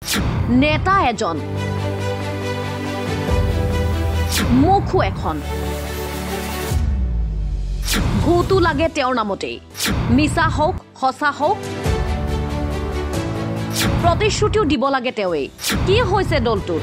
নেতা এজন, মুখো এখন, ভূতো লাগে তেওঁৰ নামতেই, মিছা হওক সঁচা হওক প্ৰতিশ্ৰুতিও দিব লাগে তেওঁই। কি হৈছে দলটোত?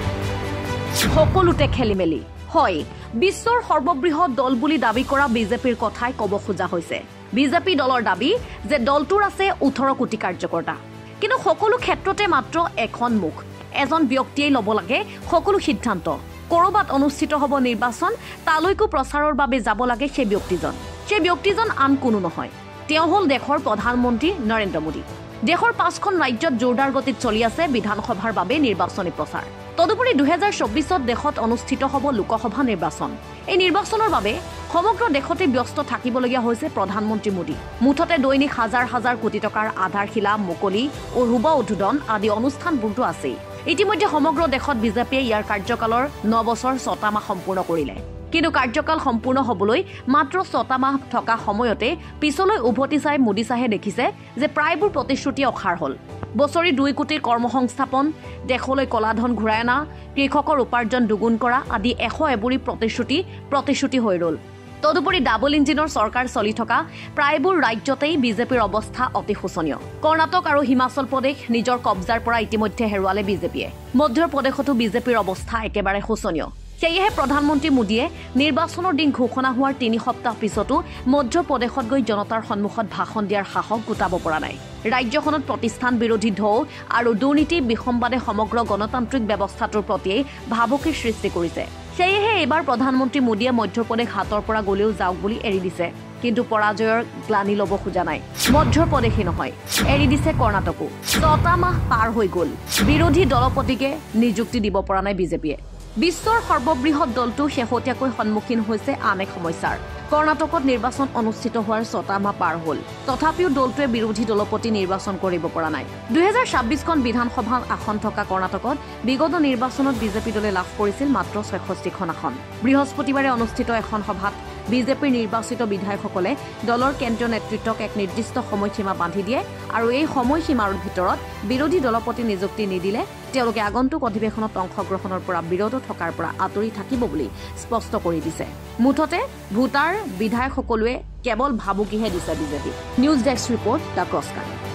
সকলোতে খেলিমেলি। হয়, বিশ্বৰ সৰ্ববৃহৎ দল বুলি দাবী কৰা বিজেপিৰ কথাই ক'ব খোজা হৈছে। বিজেপি দলৰ দাবী যে দলটোৰ আছে 18 কোটি কাৰ্যকৰ্তা, কিন্তু সকলো ক্ষেত্ৰতে মাত্ৰ এখন মুখ, এজন ব্যক্তিয়েই ল'ব লাগে সকলো সিদ্ধান্ত। কৰবাত অনুষ্ঠিত হ'ব নিৰ্বাচন, তালৈকো প্ৰচাৰৰ বাবে যাব লাগে সেই ব্যক্তিজন। সেই ব্যক্তিজন আন কোনো নহয়, তেওঁ হ'ল দেশৰ প্ৰধানমন্ত্ৰী নৰেন্দ্ৰ মোদী। দেশৰ 5খন ৰাজ্যত জোৰদাৰ গতিত চলি আছে বিধানসভাৰ বাবে নিৰ্বাচনী প্ৰচাৰ। তদুপৰি 2024 দেশত অনুষ্ঠিত হ'ব লোকসভা নিৰ্বাচন। এই নিৰ্বাচনৰ বাবে সমগ্ৰ দেশতে ব্যস্ত থাকিবলগীয়া হৈছে প্ৰধানমন্ত্ৰী মোদী। মুঠতে দৈনিক হাজাৰ হাজাৰ কোটি টকাৰ আধাৰশিলা মুকলি আৰু ৰুব উদ্বোধন আদি অনুষ্ঠানবোৰতো আছেই। ইতিমধ্যে সমগ্ৰ দেশত বিজেপিয়ে ইয়াৰ কাৰ্যকালৰ 9 বছৰ 6টা মাহ সম্পূৰ্ণ কৰিলে। কিন্তু কাৰ্যকাল সম্পূৰ্ণ হ'বলৈ মাত্ৰ 6টা মাহ থকা সময়তে পিছলৈ উভতি চাই মোদী চাহে দেখিছে যে প্ৰায়বোৰ প্ৰতিশ্ৰুতি অখাৰ হ'ল। বছৰি 2 কোটিৰ কৰ্মসংস্থাপন, দেশলৈ কলাধন ঘূৰাই অনা, কৃষকৰ উপাৰ্জন দুগুণ কৰা আদি 100 এবুৰি প্ৰতিশ্ৰুতি হৈ ৰ'ল। তদুপৰি ডাবল ইঞ্জিনৰ চৰকাৰ চলি থকা প্ৰায়বোৰ ৰাজ্যতেই বিজেপিৰ অৱস্থা অতি শোচনীয়। কৰ্ণাটক আৰু হিমাচল প্ৰদেশ নিজৰ কব্জাৰ পৰা ইতিমধ্যে হেৰুৱালে বিজেপিয়ে। মধ্য প্ৰদেশতো বিজেপিৰ অৱস্থা একেবাৰে শোচনীয়। সেয়েহে প্ৰধানমন্ত্ৰী মোদীয়ে নিৰ্বাচনৰ দিন ঘোষণা হোৱাৰ 3 সপ্তাহ পিছতো মধ্য প্ৰদেশত গৈ জনতাৰ সন্মুখত ভাষণ দিয়াৰ সাহস গোটাব পৰা নাই। ৰাজ্যখনত প্ৰতিষ্ঠান বিৰোধী ঢৌ আৰু দুৰ্নীতি বিসম্বাদে সমগ্ৰ গণতান্ত্ৰিক ব্যৱস্থাটোৰ প্ৰতি ভাবুকিৰ সৃষ্টি কৰিছে। সেয়েহে এইবাৰ প্ৰধানমন্ত্ৰী মোদীয়ে মধ্য প্ৰদেশ হাতৰ পৰা গলেও যাওক বুলি এৰি দিছে, কিন্তু পৰাজয়ৰ গ্লানি ল'ব খোজা নাই। মধ্য প্ৰদেশে নহয়, এৰি দিছে কৰ্ণাটকো। 6টা মাহ পাৰ হৈ গ'ল, বিৰোধী দলপতিকে নিযুক্তি দিব পৰা নাই বিজেপিয়ে। বিশ্বৰ সৰ্ববৃহৎ দলটো শেহতীয়াকৈ সন্মুখীন হৈছে আন এক সমস্যাৰ। কৰ্ণাটকত নিৰ্বাচন অনুষ্ঠিত হোৱাৰ 6টা মাহ পাৰ হ'ল, তথাপিও দলটোৱে বিৰোধী দলপতি নিৰ্বাচন কৰিব পৰা নাই। 2026খন বিধানসভা আসন থকা কৰ্ণাটকত বিগত নিৰ্বাচনত বিজেপি দলে লাভ কৰিছিল মাত্ৰ 66খন আসন। বৃহস্পতিবাৰে অনুষ্ঠিত এখন সভাত বিজেপিৰ নিৰ্বাচিত বিধায়কসকলে দলৰ কেন্দ্ৰীয় নেতৃত্বক এক নিৰ্দিষ্ট সময়সীমা বান্ধি দিয়ে আৰু এই সময়সীমাৰ ভিতৰত বিৰোধী দলপতি নিযুক্তি নিদিলে তেওঁলোকে আগন্তুক অধিৱেশনত অংশগ্ৰহণৰ পৰা বিৰত থকাৰ পৰা আঁতৰি থাকিব বুলি স্পষ্ট কৰি দিছে। মুঠতে ভোটাৰ বিধায়কসকলে কেৱল ভাবুকিহে দিছে BJP. News desk report the Crosscurrent.